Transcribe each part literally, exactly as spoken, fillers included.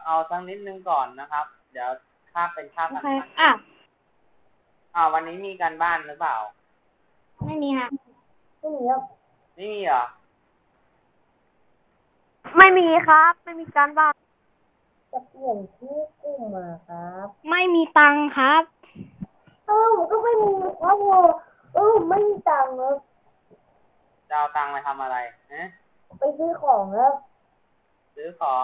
เอาสักนิดนึงก่อนนะครับเดี๋ยวคาบเป็นคาบกันอ่ะอ่าวันนี้มีการบ้านหรือเปล่าไม่มีค่ะไม่มีครับไม่มีเหรอไม่มีครับไม่มีการบ้านจะเปลี่ยนชื่อกลุ่มมาครับไม่มีตังค์ครับเออผมก็ไม่มีครับโว้เออไม่มีตังค์ครับจะเอาตังค์ไปทำอะไรฮะไปซื้อของครับซื้อของ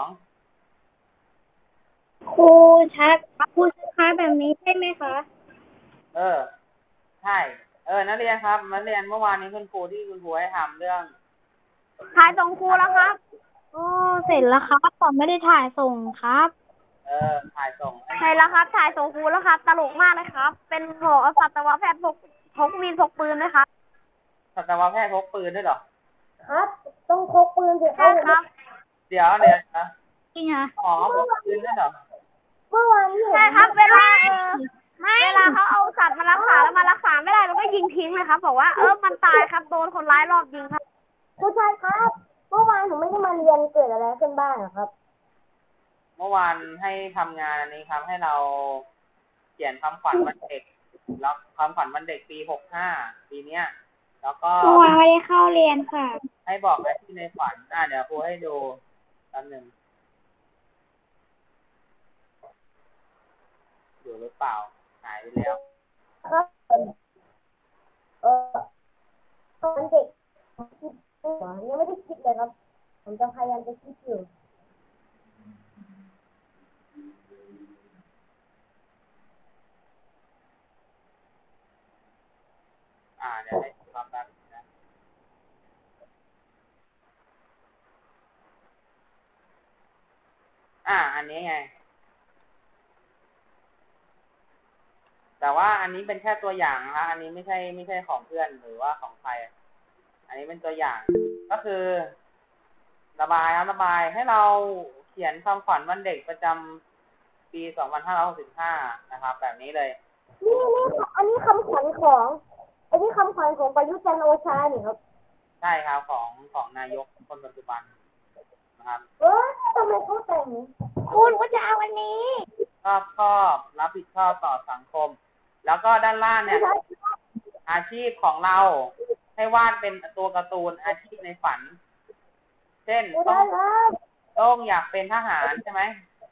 ครูชักครูชักแบบนี้ใช่ไหมคะเออใช่เออนักเรียนครับนักเรียนเมื่อวานนี้คุณครูที่คุณครูให้ทำเรื่องถ่ายส่งครูแล้วครับโอ้เสร็จแล้วครับแต่ไม่ได้ถ่ายส่งครับเออถ่ายส่งให้ใช่แล้วครับถ่ายส่งครูแล้วครับตลกมากเลยครับเป็นหมอสัตวแพทย์พกพกมีดพกปืนด้วยครับสัตวแพทย์พกปืนด้วยเหรอครับต้องพกปืนสิใช่ครับเดี๋ยวเดี๋ยวนะจริงเหรออ๋อพกปืนด้วยเหรอเมื่อวานนี้ใช่ครับเวลาเออเวลาเขาเอาสัตว์มารักษาแล้วมารักษาไม่ได้เราก็ยิงทิ้งเลยครับบอกว่าเออมันตายครับโดนคนร้ายรอบยิงครับผู้ชายครับเมื่อวานผมไม่ได้มาเรียนเกิดอะไรขึ้นบ้างครับเมื่อวานให้ทำงานอันนี้ครับให้เราเขียนคำขวัญวันเด็กแล้วคำขวัญวันเด็กปีหกห้าปีเนี้ยแล้วก็เมื่อวานไม่ได้เข้าเรียนค่ะให้บอกอาชีพในฝันอ่ะเดี๋ยวครูให้ดูแป๊บหนึ่งอยู่หรือเปล่าหายไปแล้วครับเออตอนเด็กคิดยังไม่ได้คิดเลยครับผมจะพยายามจะคิดอยู่อ่าเดี๋ยวให้ดูรอบแป๊บนึงนะอ่าอันนี้ไงแต่ว่าอันนี้เป็นแค่ตัวอย่างนะคะอันนี้ไม่ใช่ไม่ใช่ของเพื่อนหรือว่าของใครอันนี้เป็นตัวอย่างก็คือระบายครับระบายให้เราเขียนคำขวัญวันเด็กประจำปีสองพันห้าร้อยหกสิบห้านะครับแบบนี้เลยนี่นี่อันนี้คำขวัญของอันนี้คำขวัญของประยุทธ์จันทร์โอชาเนี่ยครับใช่ครับของของนายกคนปัจจุบันนะครับเออทำไมเขาแต่งคุณก็จะเอาวันนี้ชอบชอบรับผิดชอบต่อสังคมแล้วก็ด้านล่างเนี่ยอาชีพของเราให้วาดเป็นตัวการ์ตูนอาชีพในฝันเช่นต้องต้องอยากเป็นทหารใช่ไหม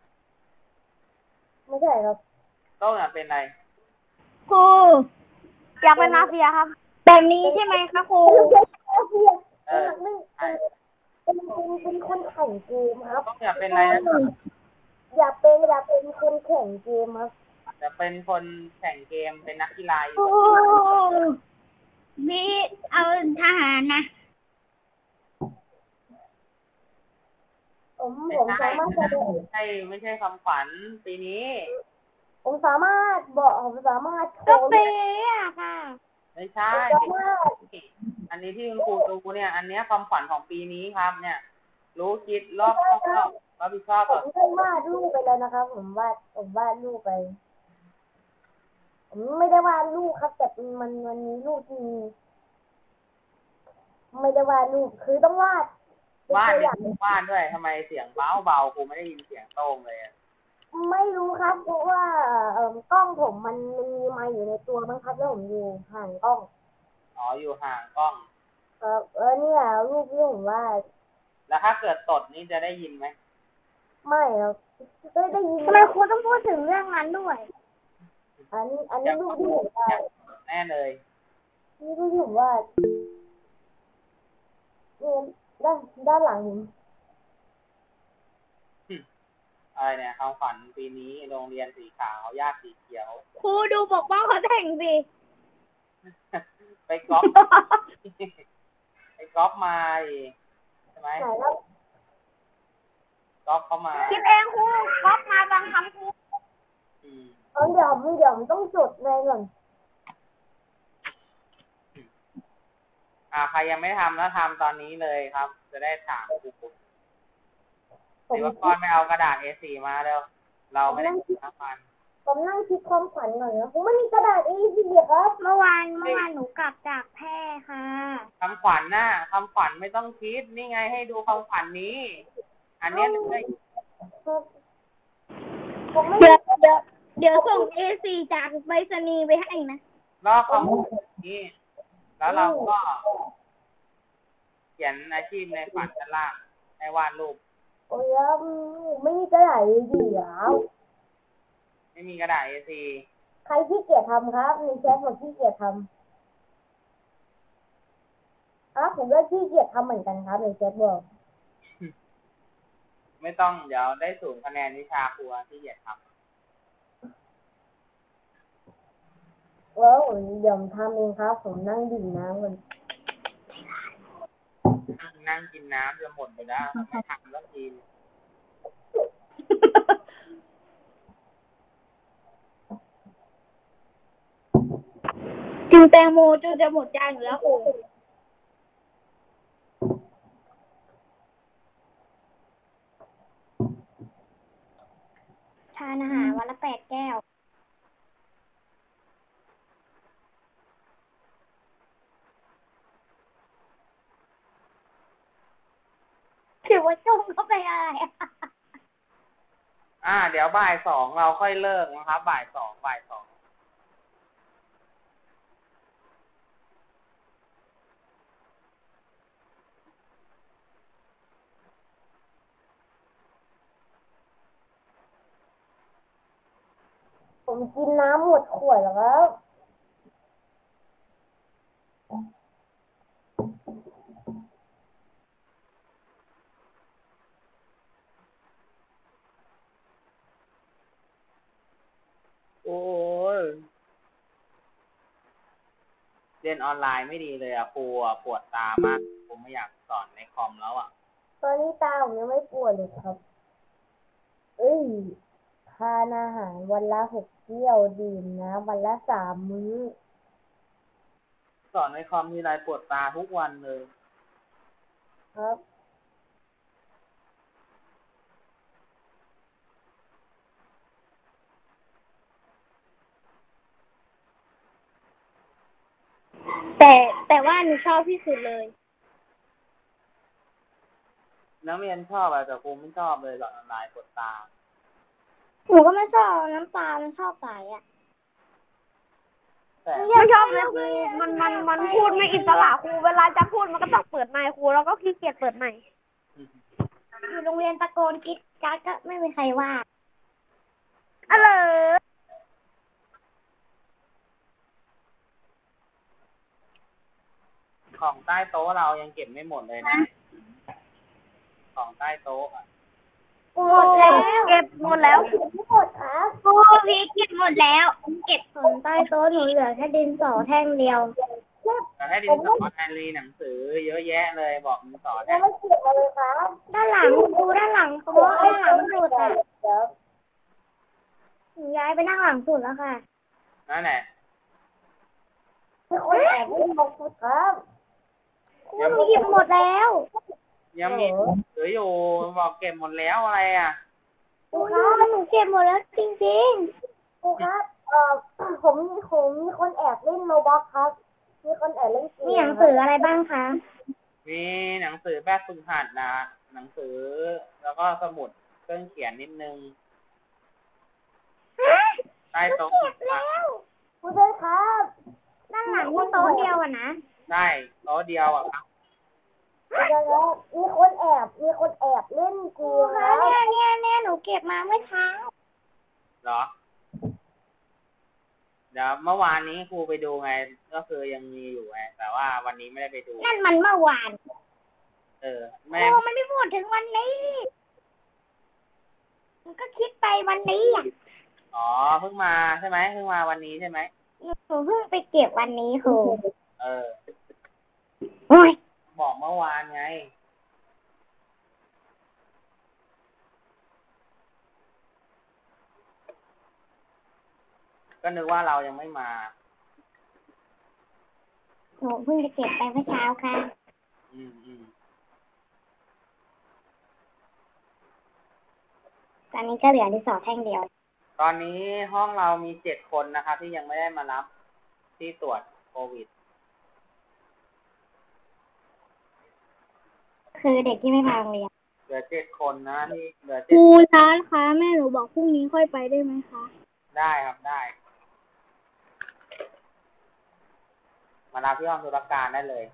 ไม่ใช่ครับต้องอยากเป็นอะไรครูอยากเป็นมาเฟียครับแบบนี้ใช่ไหมคะครูเออใช่เป็นเป็นเป็นคนแข่งเกมครับต้องอยากเป็นอะไรนะอยากเป็นอยากเป็นคนแข่งเกมครับจะเป็นคนแข่งเกมเป็นนักกีฬาอยู่นี่เอาทหารนะผมผมสามารถจะไม่ใช่ไม่ใช่คำขวัญปีนี้ผมสามารถบอกผมสามารถก็เป๊ะค่ะไม่ใช่อันนี้ที่คุณครูดูเนี่ยอันนี้คำขวัญของปีนี้ครับเนี่ยรู้คิดรอบคอบรับผิดชอบผมได้วาดรูปไปแล้วนะครับผมวาดผมวาดรูปไปผมไม่ได้วาดรูปครับแต่มันมันมีรูปที่มีไม่ได้วาดรูปคือต้องวาดวาดไม่วาดด้วยทำไมเสียงเบาเบาครูไม่ได้ยินเสียงโต้งเลยไม่รู้ครับเพราะว่าเอ่อกล้องผมมันมีไมค์อยู่ในตัวบ้างครับแล้วผมอยู่ห่างกล้องอ๋ออยู่ห่างกล้องเออเออเนี่ยรูปที่ผมวาดแล้วถ้าเกิดตดนี่จะได้ยินไหมไม่ครับไม่ได้ยินทำไมครูต้องพูดถึงเรื่องนั้นด้วยอันนี้อันนี้รูปที่ผมวาดแน่เลยนี่รูปที่ผมวาดนี่ด้านด้านหลังผมอะไรเนี่ยคำขวัญปีนี้โรงเรียนสีขาวญาติสีเขียวครูดูปกป้องเขาแต่งสิไปก๊อปไปก๊อปมาใช่ไหมก๊อปเข้ามาคิดเองครูก๊อปมาบางคำครูเออเดี๋ยวเดี๋ยวต้องจดเลยก่อนอ่าใครยังไม่ทำแล้วทำตอนนี้เลยครับจะได้ถามครูศิวกรไม่เอากระดาษ เอ สี่ มาเร็วเราไม่ได้ทำมันผมนั่งคิดความฝันหน่อยนะผมไม่มีกระดาษ เอ สี่ ครับเมื่อวานเมื่อวานหนูกลับจากแพร่ค่ะคำขวัญน่ะคำขวัญไม่ต้องคิดนี่ไงให้ดูคำขวัญนี้อันนี้เลยผมไม่เดี๋ยวเดี๋ยวเดี๋ยวส่ง เอ สี่ จากไปรษณีย์ไปให้นะลอกข้อมูลนี้ แล้วเราก็เขียนอาชีพในฝันด้านล่างให้วาดรูปโอ้ยครับไม่มีกระดาษดีๆแล้วไม่มีกระดาษ เอ สี่ใครขี้เกียจทำครับในแชทบอกขี้เกียจทำอ่ะผมก็ขี้เกียจทำเหมือนกันครับในแชทบอกไม่ต้องเดี๋ยวได้ศูนย์คะแนนวิชาครูที่เหยียดทำแล้วเดี๋ยวผมทำเองครับ ผมนั่งดื่มน้ำกันนั่งนั่งกินน้ำจะหมดไปแล้วไม่ทำแล้วทีนกินแตงโมจนจะหมดจานอยู่แล้วโอ้ทานอาหารวันละแปดแก้วถือว่าจงเข้าไปอะไรอ่า เดี๋ยวบ่ายสองเราค่อยเลิกนะครับ บ่ายสองบ่ายสองผมกินน้ำหมดขวดแล้วครับโอ้ยเรียนออนไลน์ไม่ดีเลยอ่ะครูอ่ะปวดตามากผมไม่อยากสอนในคอมแล้วอ่ะตอนนี้ตาผมยังไม่ปวดเลยครับ เอ้ยทานอาหารวันละหกเที่ยวดื่มน้ำวันละสามมื้อสอนในคอมมีไรปวดตาทุกวันเลยครับแต่แต่ว่าหนูชอบที่สุดเลยนักเรียนชอบอะแต่ครูไม่ชอบเลยสอนออนไลน์ปวดตาหนูก็ไม่ชอบน้ำตามันชอบใสอ่ะแต่ไม่ชอบเลยครูมันมันมันพูดไม่อิสระครูเวลาจะพูดมันก็ต้องเปิดไมค์ครูแล้วก็ขี้เกียจเปิดไมค์อยู่โรงเรียนตะโกนกิ๊กกักก็ไม่มีใครว่าอะไรของใต้โต๊ะเรายังเก็บไม่หมดเลยนะ ของใต้โต๊ะอะหมดแล้วเก็บหมดแล้วไม่หมดครับครูพี่เก็บหมดแล้วเก็บของใต้โต๊ะหนูเหลือแค่ดินสอแท่งเดียวแต่ให้ดินสอแทนรีหนังสือเยอะแยะเลยบอกดินสอแทยังนไม่เก็บมาเลยครับด้านหลังครูด้านหลังโต๊ะด้านหลังสุดอ่ะเดี๋ยวหนูย้ายไปนั่งหลังสุดแล้วค่ะนั่นแหละมีคนแอบวิ่งมาคุดครับครูหนูหยิบหมดแล้วยังมีหนังสืออยู่บอกเก็บหมดแล้วอะไรอ่ะครูหนูเก็บหมดแล้วจริงครูครับ เอ่อ ผมมีผมมีคนแอบเล่นโรบล็อกครับ มีคนแอบเล่นเกๆมมีหนังสืออะไรบ้างคะมีหนังสือแบบฝึกหัดนะหนังสือแล้วก็สมุดเครื่องเขียนนิดนึงใต้โต๊ะเก็บแล้วครูด้วยครับด้านหลังมีโต๊ะเดียวอะนะได้โต๊ะเดียวอ่ะครับเดี๋ยวนะมีคนแอบ มีคนแอบเล่นเกครูมคะครับเนี่ยเนี่ยเนี่ยหนูเก็บมาเมื่อเช้าเหรอ เดี๋ยวเมื่อวานนี้ครูไปดูไง ก็คือยังมีอยู่ไงแต่ว่าวันนี้ไม่ได้ไปดูนั่นมันเมื่อวานเออคแม่รูมันไม่พูดถึงวันนี้มันก็คิดไปวันนี้อะอ๋อเพิ่งมาใช่ไหมเพิ่งมาวันนี้ใช่ไหมหนูเพิ่งไปเก็บวันนี้ครูเออโอ้ยบอกเมื่อวานไง ก็นึกว่าเรายังไม่มาหนูเพิ่งไปเก็บไปเมื่อเช้าค่ะอืมอืมตอนนี้ก็เหลือดินสอแท่งเดียวตอนนี้ห้องเรามีเจ็ดคนนะครับที่ยังไม่ได้มารับที่ตรวจโควิดคือเด็กที่ไม่มาโรงเรียนเลือเจ็ดคนนะที่เหลือคเจ็ดรูร้านคะแม่หนูบอกพรุ่งนี้ค่อยไปได้ไหมคะได้ครับได้ มารับที่ห้องธุรการได้เลย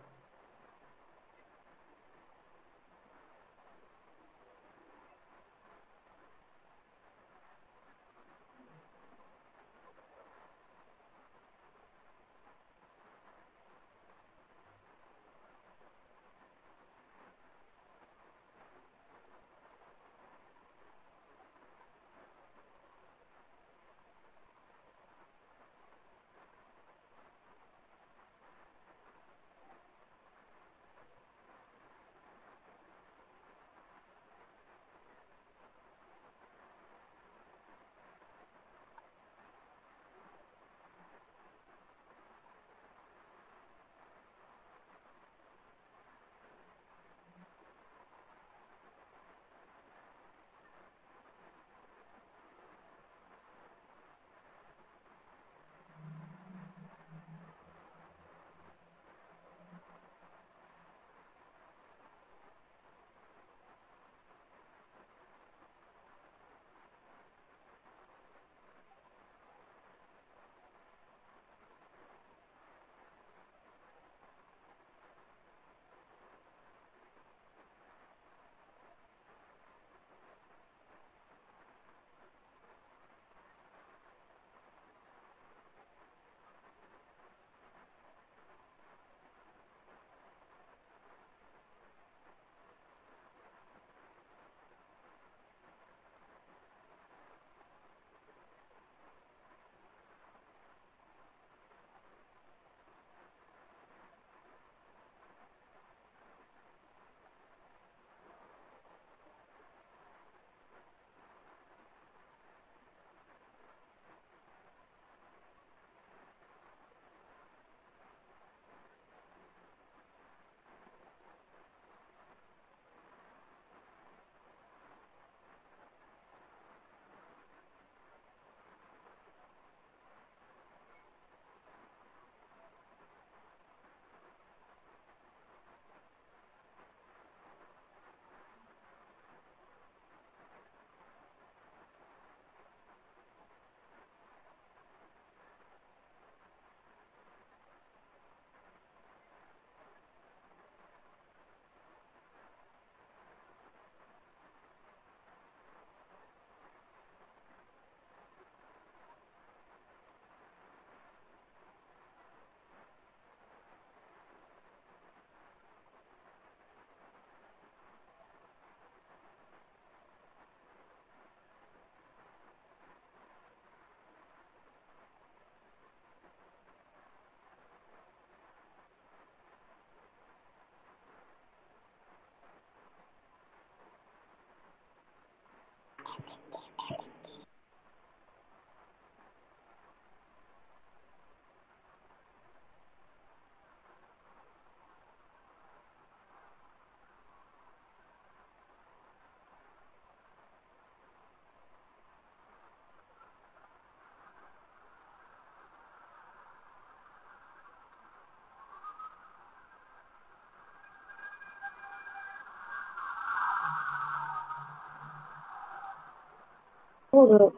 พูดเลย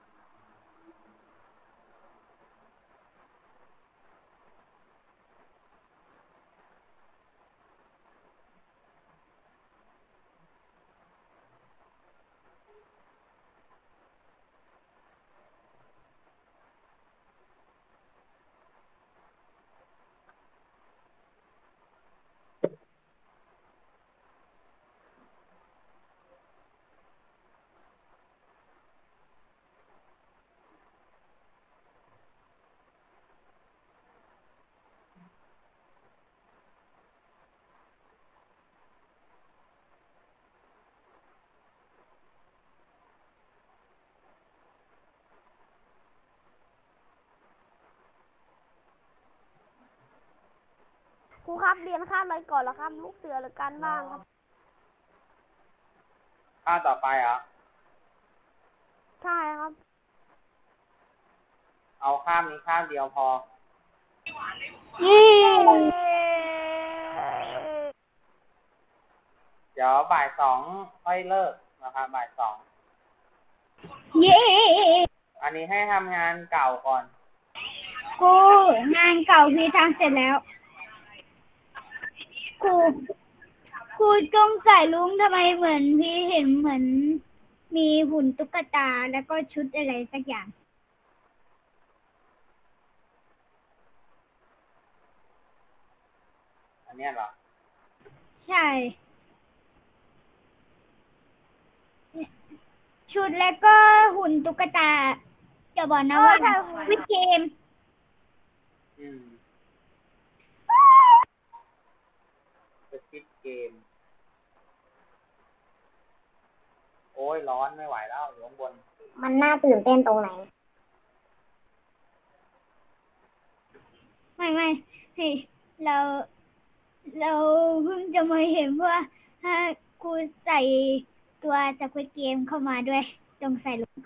ครูครับเรียนคาบอะไรก่อนแล้วครับ ลูกเสือหรือการบ้างครับข้าวต่อไปเหรอใช่ครับเอาข้ามนี้ข้ามเดียวพอเย้เดี๋ดี๋ยวบ่ายสองค่อยเลิกนะครับบ่ายสองเย้อันนี้ให้ทำงานเก่าก่อนกูงานเก่าพี่ทำเสร็จแล้วครูครูจงใส่ลุงทำไมเหมือนพี่เห็นเหมือนมีหุ่นตุ๊กตาแล้วก็ชุดอะไรสักอย่างอันเนี้ยเหรอใช่ ชุดแล้วก็หุ่นตุ๊กตา จะบอกนะว่าวิดเกมอืมสควิดเกม โอ้ยร้อนไม่ไหวแล้วอยู่ข้างบนมันน่าตื่นเต้นตรงไหนไม่ไม่เฮ้ยเรา เราเพิ่งจะมาเห็นว่าถ้าครูใส่ตัวสควิดเกมเข้ามาด้วยจงใส่ลุง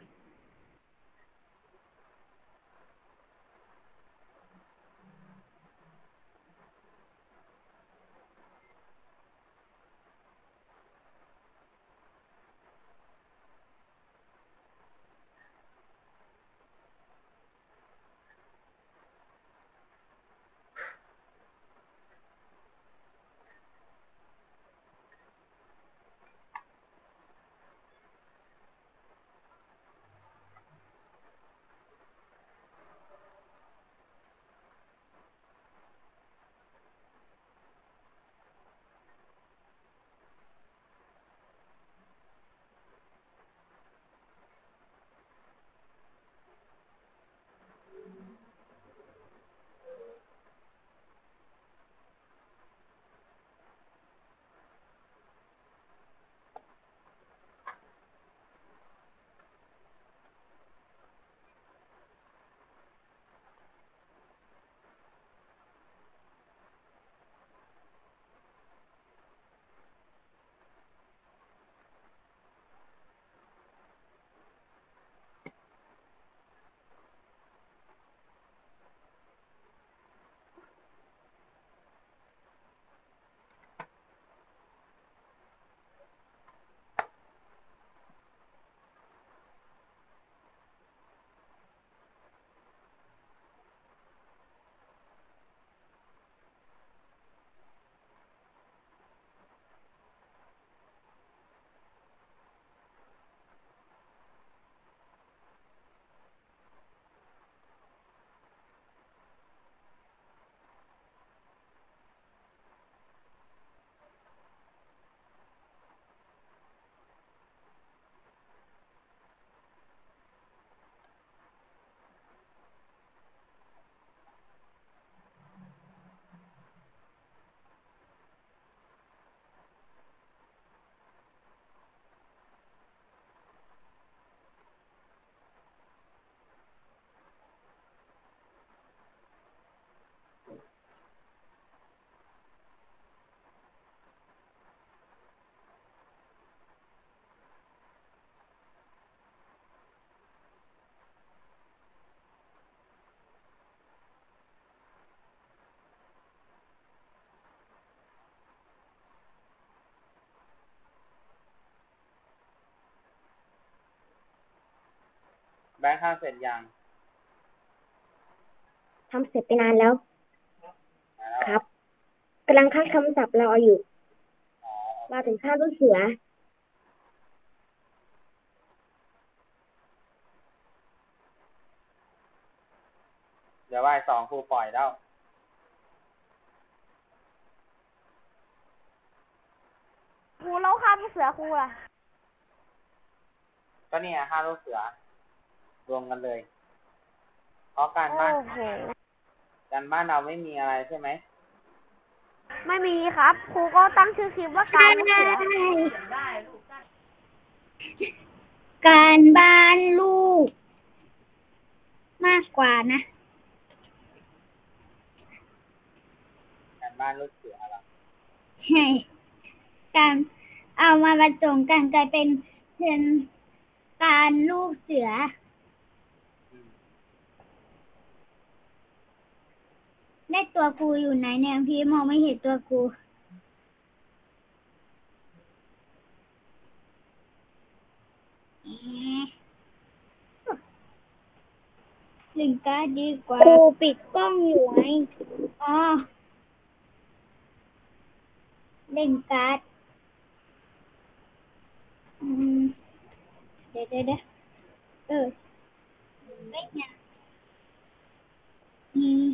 แบงค์ทำเสร็จยังทำเสร็จไปนานแล้วแล้วครับกำลังคัดคำศัพท์รออยู่อ๋อรอถึงค่าลูกเสือเดี๋ยวบ่ายสองครูปล่อยแล้วครูแล้วข้ามเสือครูล่ะก็เนี่ยห้าลูกเสือ รวมกันเลย เพราะการบ้านโอ้โหการบ้านเราไม่มีอะไรใช่ไหมไม่มีครับ ครูก็ตั้งชื่อคลิปว่าการลูกเสือการบ้านลูก มากกว่านะการบ้านลูกเสือเหรอใช่การเอามาผสมกันกลายเป็นเป็นการลูกเสืออืมและตัวกูอยู่ไหนเนี่ยพี่มองไม่เห็นตัวกูเล่นการ์ดดีกว่าครูปิดกล้องอยู่ไงอ๋อเล่นการ์ดอืมเดี๋ยวเดี๋ยวเดี๋ยวเออไม่เนี่ยอืม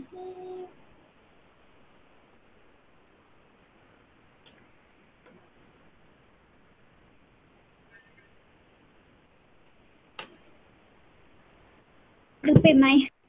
ดูเป็นไหม